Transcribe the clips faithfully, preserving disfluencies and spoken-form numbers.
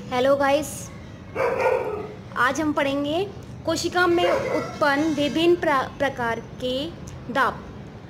Hello guys, आज हम पढ़ेंगे कोशिका में उत्पन्न विभिन्न प्रकार के दाब।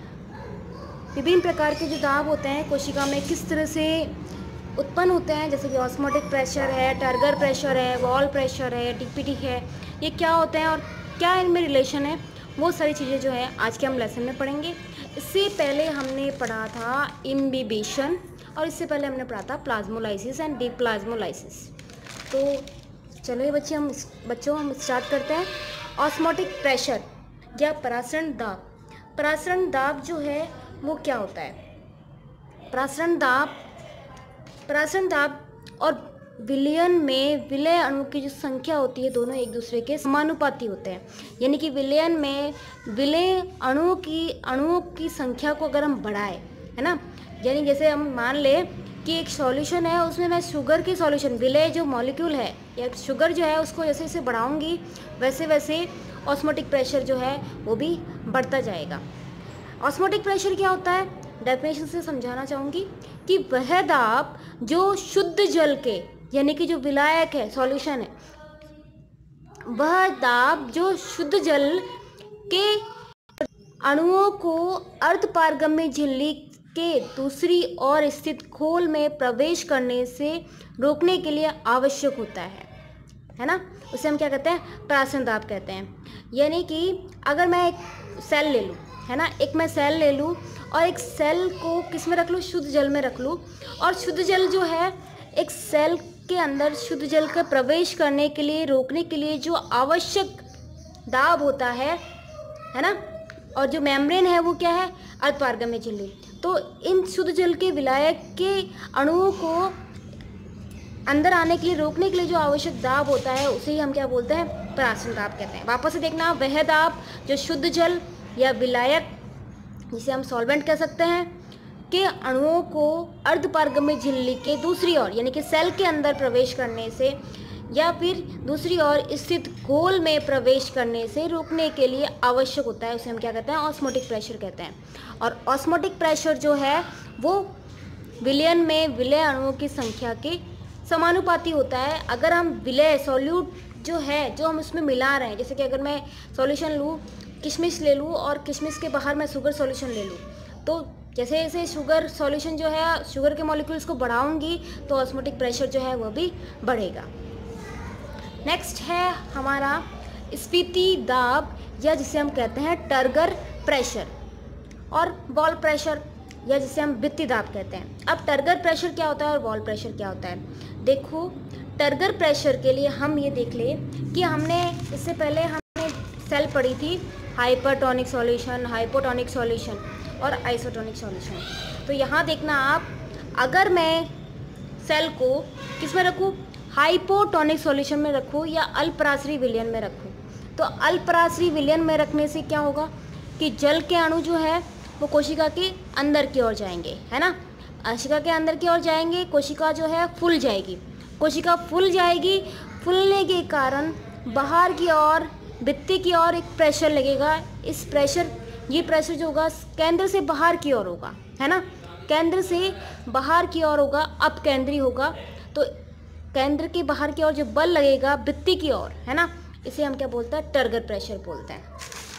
विभिन्न प्रकार के जो दाब होते हैं कोशिका में किस तरह से उत्पन्न होते हैं, जैसे कि ऑस्मोटिक प्रेशर है, टर्गर प्रेशर है, वॉल प्रेशर है, टीपीटी है, ये क्या होते हैं और क्या इनमें रिलेशन है, वो सारी चीज़ें जो है आज के हम लेसन में पढ़ेंगे। इससे पहले हमने पढ़ा था इम्बिबिशन और इससे पहले हमने पढ़ा था प्लाज्मोलाइसिस एंड डिप्लाज्मोलाइसिस। तो चलो बच्चे हम बच्चों हम स्टार्ट करते हैं। ऑस्मोटिक प्रेशर या परासरण दाब। परासरण दाब जो है वो क्या होता है? परासरण दाब परासरण दाब और विलयन में विलय अणु की जो संख्या होती है दोनों एक दूसरे के समानुपाती होते हैं। यानी कि विलयन में विलय अणुओं की अणुओं की संख्या को अगर हम बढ़ाएं, है ना, यानी जैसे हम मान ले कि एक सॉल्यूशन है, उसमें मैं शुगर की सॉल्यूशन विलय जो मॉलिक्यूल है या शुगर जो है उसको जैसे जैसे बढ़ाऊंगी वैसे वैसे ऑस्मोटिक प्रेशर जो है वो भी बढ़ता जाएगा। ऑस्मोटिक प्रेशर क्या होता है? डेफिनेशन से समझाना चाहूँगी कि वह दाब जो शुद्ध जल के यानी कि जो विलायक है सॉल्यूशन है, वह दाब जो शुद्ध जल के अणुओं को अर्धपारगम्य झिल्ली के दूसरी ओर स्थित खोल में प्रवेश करने से रोकने के लिए आवश्यक होता है, है ना। उसे हम क्या कहते हैं? परासरण दाब कहते हैं। यानी कि अगर मैं एक सेल ले लूँ, है ना, एक मैं सेल ले लूँ और एक सेल को किस में रख लूँ? शुद्ध जल में रख लूँ। और शुद्ध जल जो है एक सेल के अंदर शुद्ध जल का प्रवेश करने के लिए रोकने के लिए जो आवश्यक दाब होता है, है ना, और जो मेम्ब्रेन है वो क्या है? अर्धपारगम्य झिल्ली। तो इन शुद्ध जल के विलायक के अणुओं को अंदर आने के लिए रोकने के लिए जो आवश्यक दाब होता है उसे ही हम क्या बोलते हैं? परासरण दाब कहते हैं। वापस से देखना, वह दाब जो शुद्ध जल या विलायक जिसे हम सॉल्वेंट कह सकते हैं के अणुओं को अर्धपारगम्य झिल्ली के दूसरी ओर यानी कि सेल के अंदर प्रवेश करने से या फिर दूसरी ओर स्थित घोल में प्रवेश करने से रोकने के लिए आवश्यक होता है, उसे हम क्या कहते हैं? ऑस्मोटिक प्रेशर कहते हैं। और ऑस्मोटिक प्रेशर जो है वो विलयन में विलय अणुओं की संख्या के समानुपाती होता है। अगर हम विलय सॉल्यूट जो है जो हम उसमें मिला रहे हैं, जैसे कि अगर मैं सॉल्यूशन लूँ, किशमिश ले लूँ और किशमिश के बाहर मैं शुगर सॉल्यूशन ले लूँ, तो जैसे जैसे शुगर सॉल्यूशन जो है शुगर के मॉलिक्यूल्स को बढ़ाऊंगी तो ऑस्मोटिक प्रेशर जो है वो भी बढ़ेगा। नेक्स्ट है हमारा स्फीति दाब या जिसे हम कहते हैं टर्गर प्रेशर और वॉल प्रेशर या जिसे हम भित्ति दाब कहते हैं। अब टर्गर प्रेशर क्या होता है और वॉल प्रेशर क्या होता है? देखो, टर्गर प्रेशर के लिए हम ये देख ले कि हमने इससे पहले हमने सेल पढ़ी थी हाइपरटोनिक सॉल्यूशन, हाइपोटोनिक सॉल्यूशन और आइसोटोनिक सॉल्यूशन। तो यहाँ देखना आप, अगर मैं सेल को किस में रखूँ? हाइपोटोनिक सॉल्यूशन में रखूँ या अल्पराश्री विलयन में रखूँ, तो अल्पराश्री विलयन में रखने से क्या होगा कि जल के अणु जो है वो कोशिका के अंदर की ओर जाएंगे, है ना, कोशिका के अंदर की ओर जाएंगे, कोशिका जो है फूल जाएगी। कोशिका फूल जाएगी, फूलने के कारण बाहर की ओर भित्ति की ओर एक प्रेशर लगेगा। इस प्रेशर ये प्रेशर जो होगा केंद्र से बाहर की ओर होगा, है ना, केंद्र से बाहर की ओर होगा, अपकेंद्री होगा। तो केंद्र के बाहर की ओर जो बल लगेगा भित्ति की ओर, है ना, इसे हम क्या बोलते हैं? टर्गर प्रेशर बोलते हैं।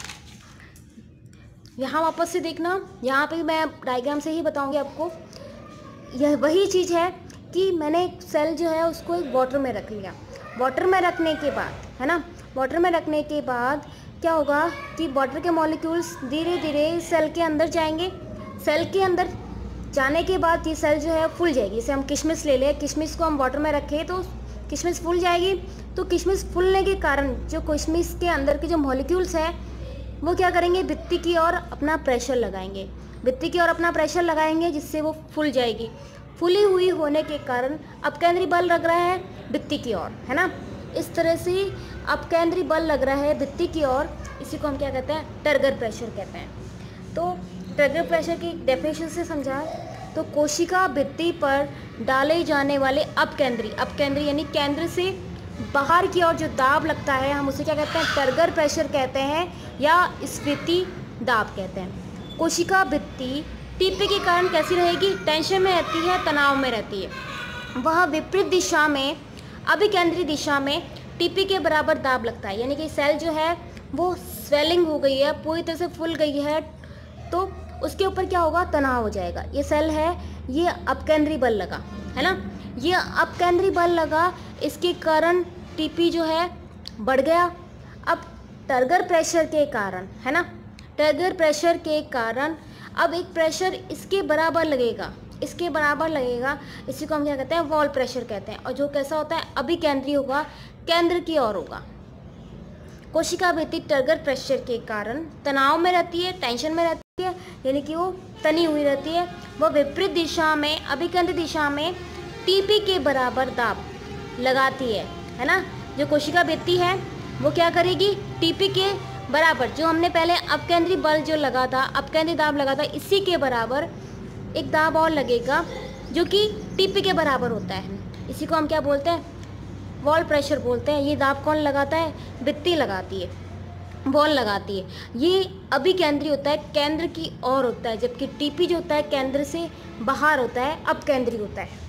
यहाँ वापस से देखना, यहाँ पे मैं डायग्राम से ही बताऊंगी आपको। यह वही चीज़ है कि मैंने एक सेल जो है उसको एक वाटर में रख लिया। वाटर में रखने के बाद, है ना, वाटर में रखने के बाद क्या होगा कि वाटर के मॉलिक्यूल्स धीरे धीरे सेल के अंदर जाएंगे। सेल के अंदर जाने के बाद ये सेल जो है फूल जाएगी। जैसे हम किशमिश ले लें, किशमिश को हम वाटर में रखें तो किशमिश फूल जाएगी। तो किशमिश फूलने के कारण जो किशमिश के अंदर के जो मॉलिक्यूल्स हैं वो क्या करेंगे? भित्ति की ओर अपना प्रेशर लगाएंगे, भित्ति की ओर अपना प्रेशर लगाएंगे जिससे वो फूल जाएगी। फूली हुई होने के कारण अपकेंद्री बल लग रहा है भित्ति की ओर, है ना, इस तरह से अपकेंद्री बल लग रहा है भित्ति की ओर। इसी को हम क्या कहते हैं? टर्गर प्रेशर कहते हैं। तो टर्गर प्रेशर की डेफिनेशन से समझा तो कोशिका भित्ति पर डाले जाने वाले अपकेंद्री अपकेंद्री यानी केंद्र से बाहर की ओर जो दाब लगता है हम उसे क्या कहते हैं? टर्गर प्रेशर कहते हैं या स्फीति दाब कहते हैं। कोशिका भित्ति टीपे के कारण कैसी रहेगी? टेंशन में रहती है, तनाव में रहती है। वह विपरीत दिशा में अभिकेंद्री दिशा में टीपी के बराबर दाब लगता है, यानी कि सेल जो है वो स्वेलिंग हो गई है, पूरी तरह से फूल गई है, तो उसके ऊपर क्या होगा, तनाव हो जाएगा। ये सेल है, ये अपकेंद्री बल लगा है ना, ये अपकेंद्री बल लगा, इसके कारण टीपी जो है बढ़ गया। अब टर्गर प्रेशर के कारण है ना, टर्गर प्रेशर के कारण अब एक प्रेशर इसके बराबर लगेगा, इसके बराबर लगेगा, इसी को हम क्या कहते हैं, वॉल प्रेशर कहते हैं। और जो कैसा होता है, अभिकेंद्री होगा, केंद्र की ओर होगा। कोशिका भित्ति टर्गर प्रेशर के कारण तनाव में रहती है, टेंशन में रहती है, यानी कि वो तनी हुई रहती है। वो विपरीत दिशा में, अभिकेंद्री दिशा में टीपी के बराबर दाब लगाती है है ना। जो कोशिका भित्ति है वो क्या करेगी, टीपी के बराबर, जो हमने पहले अपकेंद्री बल जो लगा था, अपकेंद्री दाब लगा था, इसी के बराबर एक दाब और लगेगा जो कि टीपी के बराबर होता है। इसी को हम क्या बोलते हैं, वॉल प्रेशर बोलते हैं। ये दाब कौन लगाता है, भित्ति लगाती है, बॉल लगाती है। ये अभिकेंद्री होता है, केंद्र की ओर होता है, जबकि टीपी जो होता है केंद्र से बाहर होता है, अपकेंद्री होता है।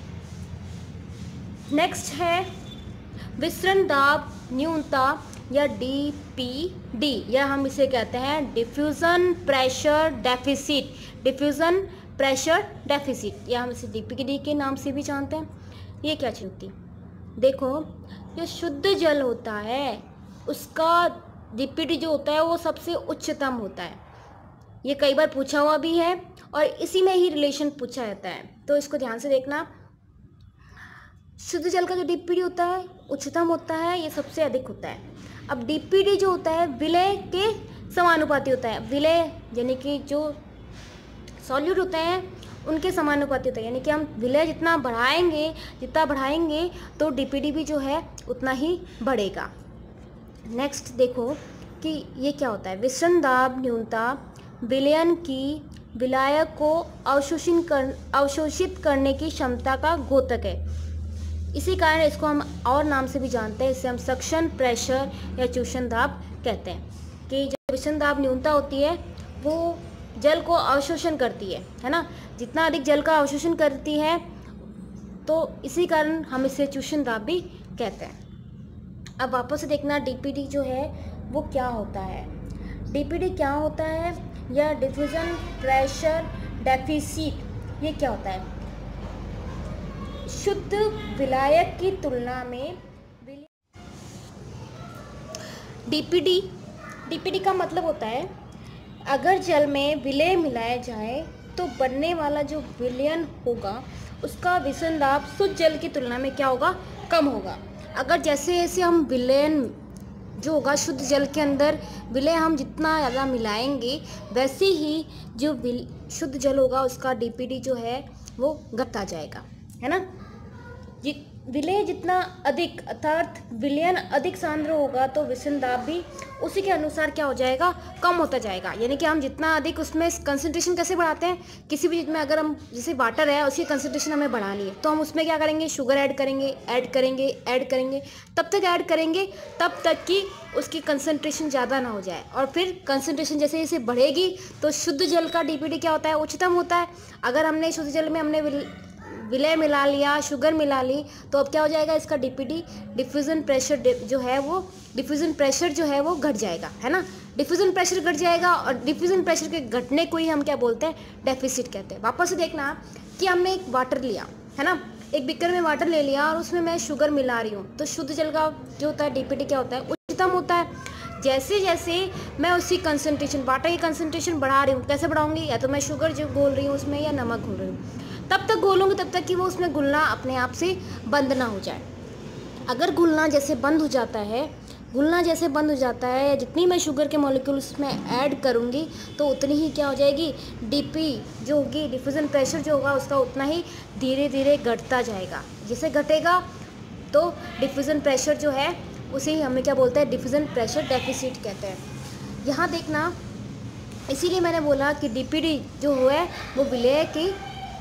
नेक्स्ट है विसरण दाब न्यूनता या डी पी डी, या हम इसे कहते हैं diffusion pressure deficit, diffusion pressure deficit, या हम इसे डी पी डी के नाम से भी जानते हैं। ये क्या चीज़ होती है, देखो जो शुद्ध जल होता है उसका डी पी डी जो होता है वो सबसे उच्चतम होता है। ये कई बार पूछा हुआ भी है और इसी में ही रिलेशन पूछा जाता है, तो इसको ध्यान से देखना। शुद्ध जल का जो डी पी डी होता है उच्चतम होता है, ये सबसे अधिक होता है। अब डी पी डी जो होता है विलय के समानुपाती होता है, विलय यानी कि जो सॉल्यूट होते हैं उनके समानुपाती होता है, यानी कि हम विलय जितना बढ़ाएंगे जितना बढ़ाएंगे तो डी पी डी भी जो है उतना ही बढ़ेगा। नेक्स्ट देखो कि ये क्या होता है, विसरण दाब न्यूनता विलयन की विलायक को अवशोषित कर अवशोषित करने की क्षमता का द्योतक है। इसी कारण इसको हम और नाम से भी जानते हैं, इसे हम सक्शन प्रेशर या चूषण दाब कहते हैं। कि जो विसरण दाब न्यूनता होती है वो जल को अवशोषण करती है है ना, जितना अधिक जल का अवशोषण करती है तो इसी कारण हम इसे चूषण दाब भी कहते हैं। अब वापस से देखना डी पी डी जो है वो क्या होता है। डी पी डी क्या होता है, या डिफ्यूजन प्रेशर डेफिसिट, ये क्या होता है, शुद्ध विलायक की तुलना में D P D, D P D का मतलब होता है अगर जल में विलय मिलाया जाए तो बनने वाला जो विलयन होगा उसका विसरण दाब शुद्ध जल की तुलना में क्या होगा, कम होगा। अगर जैसे जैसे हम विलयन जो होगा शुद्ध जल के अंदर विलय हम जितना ज़्यादा मिलाएंगे वैसे ही जो शुद्ध जल होगा उसका डी पी डी जो है वो घटता जाएगा है ना। जि विलय जितना अधिक अर्थात विलयन अधिक सांद्र होगा तो विसरण दाब भी उसी के अनुसार क्या हो जाएगा, कम होता जाएगा। यानी कि हम जितना अधिक उसमें कंसंट्रेशन कैसे बढ़ाते हैं, किसी भी चीज़ में अगर हम जैसे वाटर है उसकी कंसंट्रेशन हमें बढ़ानी है तो हम उसमें क्या करेंगे, शुगर ऐड करेंगे ऐड करेंगे ऐड करेंगे तब तक ऐड करेंगे तब तक कि उसकी कंसंट्रेशन ज़्यादा ना हो जाए, और फिर कंसंट्रेशन जैसे जैसे बढ़ेगी तो शुद्ध जल का डी पी डी क्या होता है, उच्चतम होता है। अगर हमने शुद्ध जल में हमने विलय मिला लिया, शुगर मिला ली, तो अब क्या हो जाएगा, इसका D P D diffusion pressure जो है वो डिफ्यूजन प्रेशर जो है वो घट जाएगा है ना। डिफ्यूजन प्रेशर घट जाएगा और डिफ्यूजन प्रेशर के घटने को ही हम क्या बोलते हैं, डेफिसिट कहते हैं। वापस से देखना कि हमने एक वाटर लिया है ना, एक बिकर में वाटर ले लिया और उसमें मैं शुगर मिला रही हूँ तो शुद्ध जल का जो होता है डी पी डी क्या होता है, उच्चतम होता है। जैसे जैसे मैं उसी कंसंट्रेशन वाटर की कंसंट्रेशन बढ़ा रही हूँ, कैसे बढ़ाऊँगी, या तो मैं शुगर जो घोल रही हूँ उसमें या नमक घोल रही हूँ, तब तक घोलूँगी तब तक कि वो उसमें घुलना अपने आप से बंद ना हो जाए। अगर घुलना जैसे बंद हो जाता है घुलना जैसे बंद हो जाता है या जितनी मैं शुगर के मॉलिक्यूल उसमें ऐड करूँगी तो उतनी ही क्या हो जाएगी, डीपी जो होगी डिफ्यूजन प्रेशर जो होगा उसका उतना ही धीरे धीरे घटता जाएगा। जैसे घटेगा तो डिफ्यूजन प्रेशर जो है उसे ही हमें क्या बोलते हैं, डिफ्यूजन प्रेशर डेफिसिट कहते हैं। यहाँ देखना, इसीलिए मैंने बोला कि डी पी डी जो है वो विलय की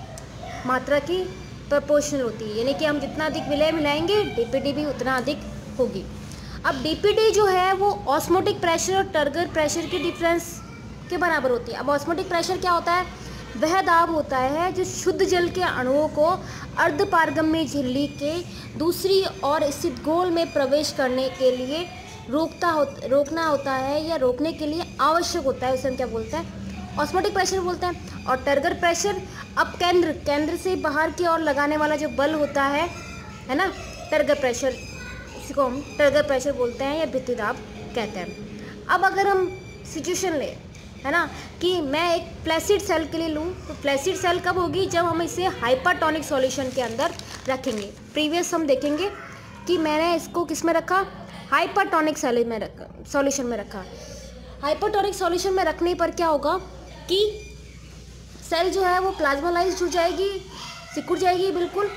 मात्रा की प्रोपोर्शनल होती है, यानी कि हम जितना अधिक विलय मिलाएंगे डी पी डी भी उतना अधिक होगी। अब डी पी डी जो है वो ऑस्मोटिक प्रेशर और टर्गर प्रेशर के डिफरेंस के बराबर होती है। अब ऑस्मोटिक प्रेशर क्या होता है, वह दाब होता है जो शुद्ध जल के अणुओं को अर्धपारगम्य झिल्ली के दूसरी ओर स्थित गोल में प्रवेश करने के लिए रोकता हो रोकना होता है या रोकने के लिए आवश्यक होता है। उसे हम क्या बोलते हैं? ऑस्मोटिक प्रेशर बोलते हैं। और टर्गर प्रेशर अब केंद्र केंद्र से बाहर की ओर लगाने वाला जो बल होता है है ना, टर्गर प्रेशर, इसी को हम टर्गर प्रेशर बोलते हैं या भित्ति दाब कहते हैं। अब अगर हम सिचुएशन ले, है ना, कि मैं एक फ्लैसिड सेल के लिए लूँ, तो फ्लैसिड सेल कब होगी? जब हम इसे हाइपरटोनिक सॉल्यूशन के अंदर रखेंगे। प्रीवियस हम देखेंगे कि मैंने इसको किस में रखा? हाइपरटोनिक सेल में रखा, सॉल्यूशन में रखा। हाइपरटोनिक सॉल्यूशन में रखने पर क्या होगा कि सेल जो है वो प्लाज्मोलाइज्ड हो जाएगी, सिकुड़ जाएगी। बिल्कुल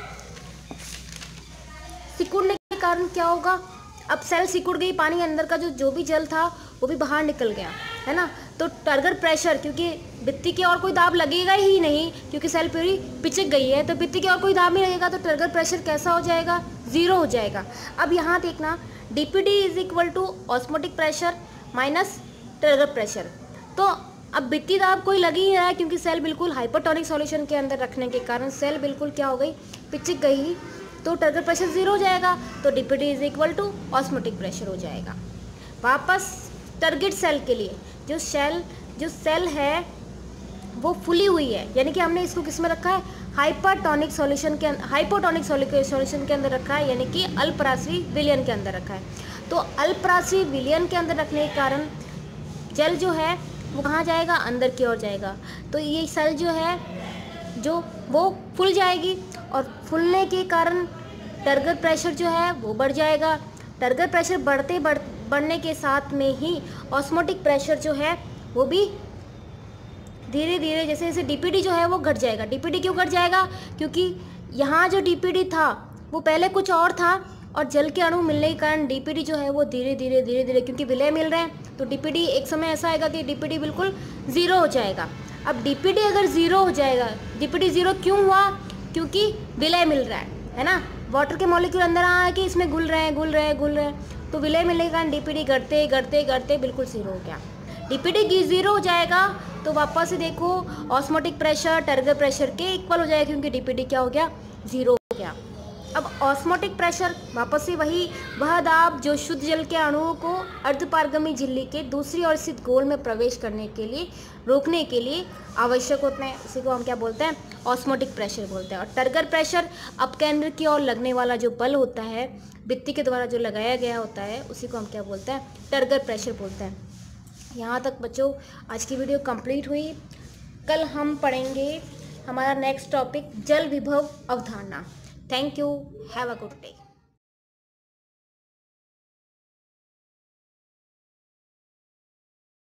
सिकुड़ने के कारण क्या होगा? अब सेल सिकुड़ गई, पानी अंदर का जो जो भी जल था वो भी बाहर निकल गया, है ना। तो टर्गर प्रेशर, क्योंकि भित्ति की ओर कोई दाब लगेगा ही नहीं क्योंकि सेल पूरी पिचक गई है, तो भित्ति की ओर कोई दाब नहीं लगेगा, तो टर्गर प्रेशर कैसा हो जाएगा? ज़ीरो हो जाएगा। अब यहाँ देखना, D P D is equal to osmotic pressure minus turgor pressure. तो अब भित्ति दाब कोई लग ही रहा है क्योंकि सेल बिल्कुल हाइपरटोनिक सॉल्यूशन के अंदर रखने के कारण सेल बिल्कुल क्या हो गई? पिचक गई, तो टर्गर प्रेशर ज़ीरो हो जाएगा। तो D P D is equal to osmotic pressure हो जाएगा। वापस टारगेट सेल के लिए, जो सेल जो सेल है वो फुली हुई है, यानी कि हमने इसको किस में रखा है? हाइपरटोनिक सॉल्यूशन के हाइपोटोनिक सॉल्यूशन के अंदर रखा है, यानी कि अल्पराशि विलयन के अंदर रखा है। तो अल्पराशि विलयन के अंदर रखने के कारण जल जो है वो कहाँ जाएगा? अंदर की ओर जाएगा। तो ये सेल जो है जो वो फुल जाएगी, और फूलने के कारण टर्गर प्रेशर जो है वो बढ़ जाएगा। टर्गर प्रेशर बढ़ते बढ़ बढ़ने के साथ में ही ऑस्मोटिक प्रेशर जो है वो भी धीरे धीरे, जैसे जैसे डी पी डी जो है वो घट जाएगा। डी पी डी क्यों घट जाएगा? क्योंकि यहाँ जो डी पी डी था वो पहले कुछ और था, और जल के अणु मिलने के कारण डी पी डी जो है वो धीरे धीरे धीरे धीरे क्योंकि विलय मिल रहे हैं, तो डी पी डी एक समय ऐसा आएगा कि डी पी डी बिल्कुल ज़ीरो हो जाएगा। अब डी पी डी अगर ज़ीरो हो जाएगा, डी पी डी ज़ीरो क्यों हुआ? क्योंकि विलय मिल रहा है, है ना। वाटर के मॉलिक्यूल अंदर आ कि इसमें घुल रहे हैं घुल रहे हैं घुल रहे हैं, तो विलय मिलने के कारण डी पी डी घटते घटते घटते बिल्कुल ज़ीरो हो गया। डी पी डी ज़ीरो हो जाएगा तो वापस से देखो ऑस्मोटिक प्रेशर टर्गर प्रेशर के इक्वल हो जाएगा, क्योंकि डी पी डी क्या हो गया? ज़ीरो हो गया। अब ऑस्मोटिक प्रेशर वापस से वही वह दाब जो शुद्ध जल के अणुओं को अर्धपारगमी झिल्ली के दूसरी ओर स्थित गोल में प्रवेश करने के लिए रोकने के लिए आवश्यक होते हैं। इसी को हम क्या बोलते हैं? ऑस्मोटिक प्रेशर बोलते हैं। और टर्गर प्रेशर अब केंद्र की ओर लगने वाला जो बल होता है, भित्ति के द्वारा जो लगाया गया होता है, उसी को हम क्या बोलते हैं? टर्गर प्रेशर बोलते हैं। यहाँ तक बच्चों आज की वीडियो कंप्लीट हुई। कल हम पढ़ेंगे हमारा नेक्स्ट टॉपिक जल विभव अवधारणा। Thank you, have a good day.